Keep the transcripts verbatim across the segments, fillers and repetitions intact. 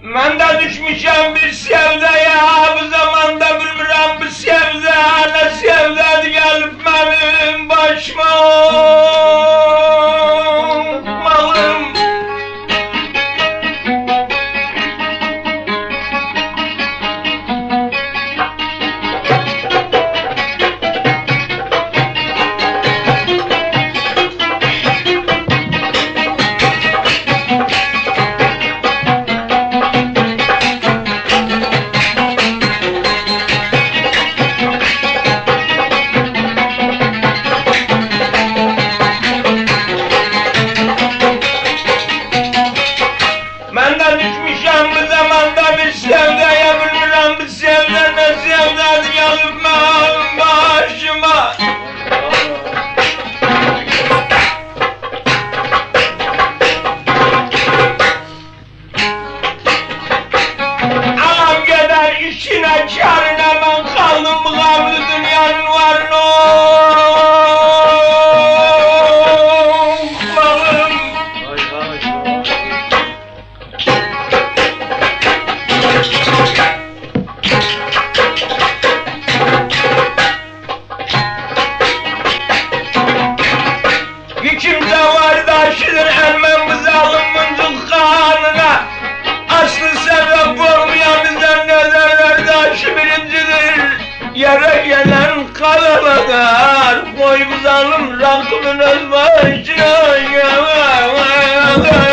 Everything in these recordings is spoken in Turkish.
Ben de düşmüşüm bir sevdaya, bu zamanda bilmirəm bu sevda, ne sevdadır gelip benim başıma. Malım. Yere gelen karaladar, boy buzalım rakımın öz başına gelsin.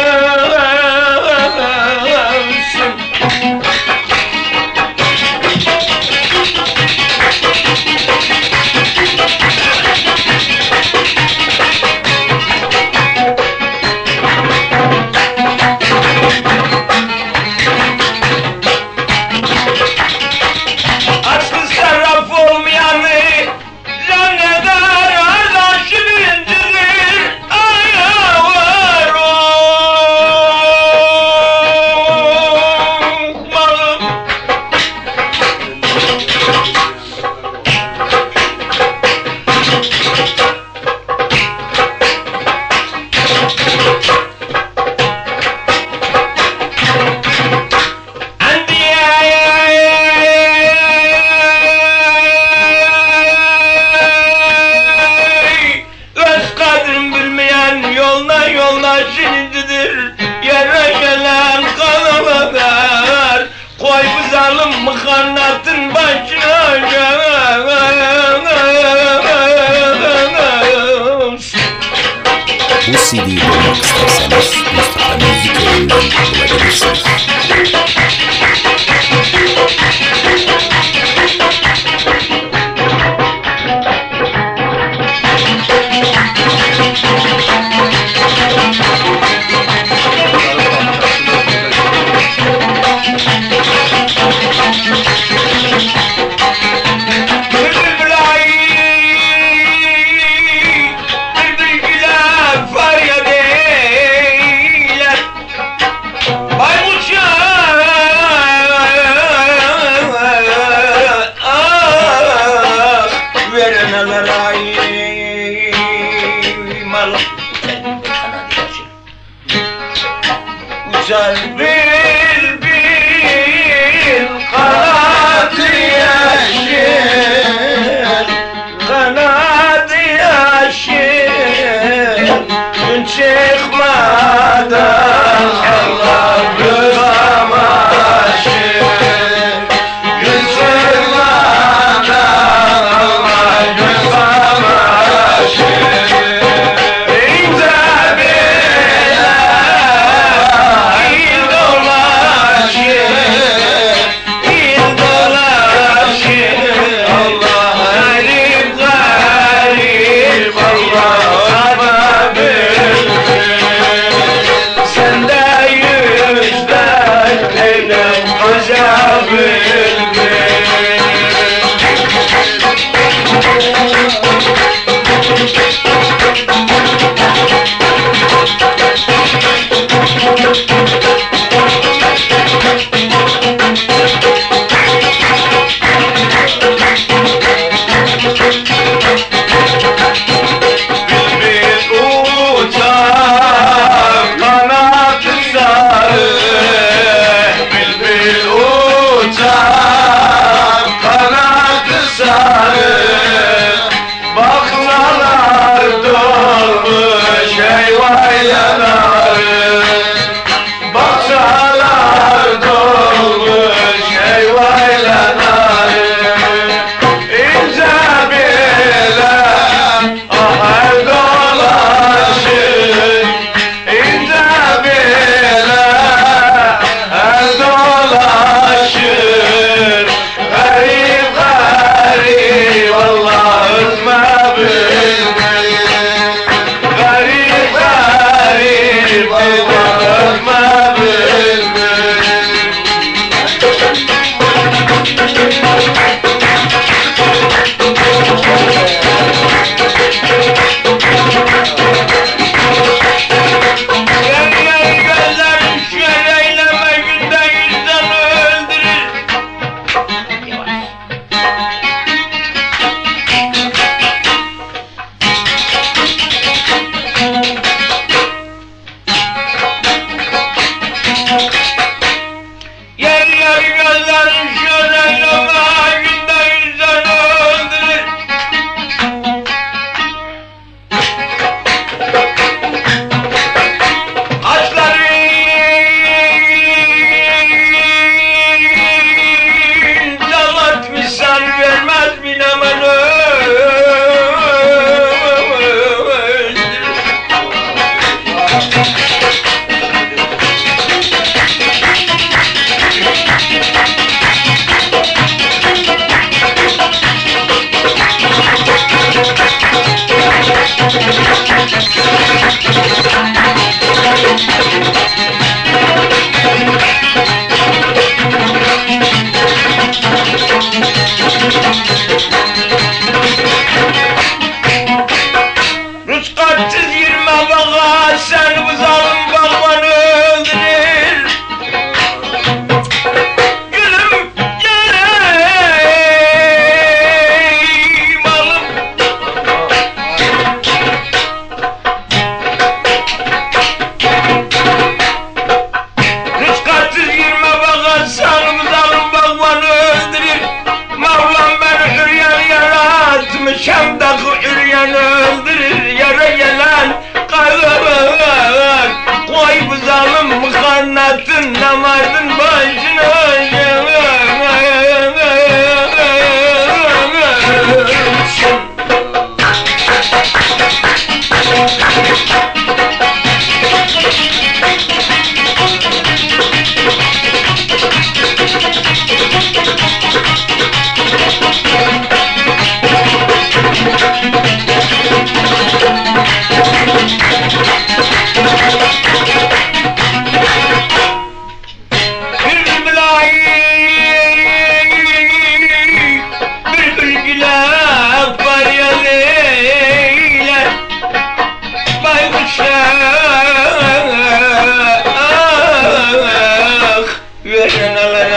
Koy buzalım mıhannatın başına gelsin. Bu C D'yi bulmak isterseniz Mustafa Müzik Evi'nden bulabilirsiniz. Baykuş ya! Oy gözlerin şöyle ama günde insanı öldürür. Açların dalat misal vermez mi namanı? Ruskatsız girme baka, sen bu zalim bakmanı öldürür. Gülüm geleyim alım. Ruskatsız girme baka, sen bu zalim bakmanı öldürür. Mevlam beni üryan yaratmış, hem de üryanı öldürür. Yara gelen kaybolur. Koy bu zalim muhannatın, namardın başına. Verin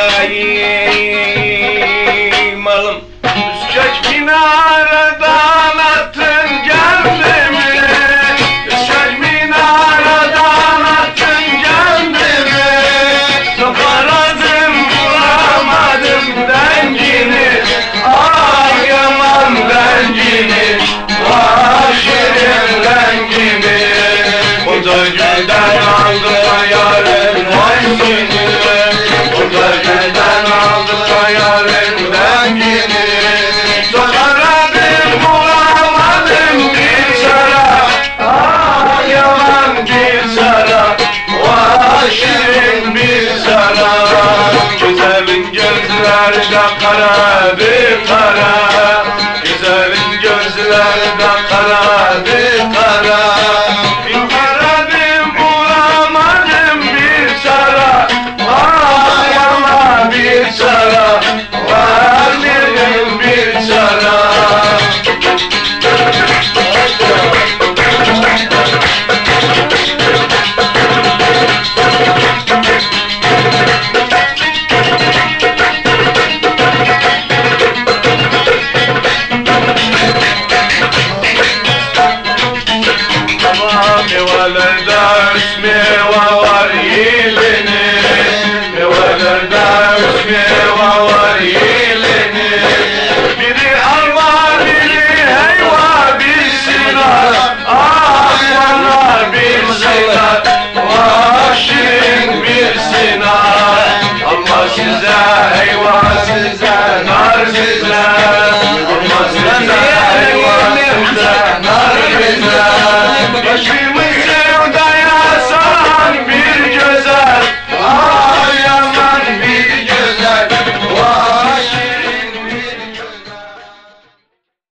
alayım alım. Üskök minareden attın kendimi. Üskök minareden attın kendimi. Çok aradım bulamadım dengini. Ah yaman dengini. Vah şirin dengini. O da gülden aldı yarın dengini. Gölgeden aldı yarın rengini. Çok aradım bulamadım bir sıra. Ah yaman bir sıra. Vah şirin bir sıra. Güzelin gözlerde kara bir kara.